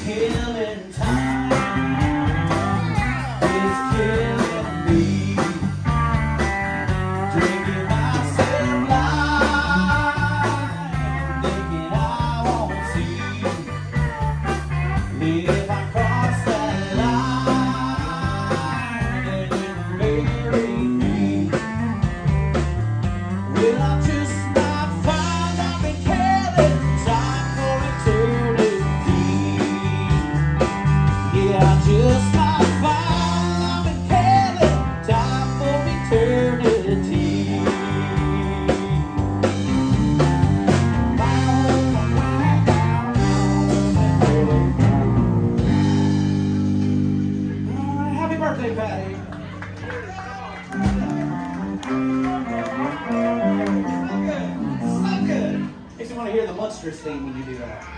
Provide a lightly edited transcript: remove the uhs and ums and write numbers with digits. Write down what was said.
killing time. It's killing me. Drinking myself blind, thinking I won't see. If I cross that line and you bury me, well, I just might find I've been killing time for eternity. Yeah, I just might find I've been killing time for eternity. Happy birthday, Patty. So good. So good. Makes me want to hear the Munsters theme when you do that.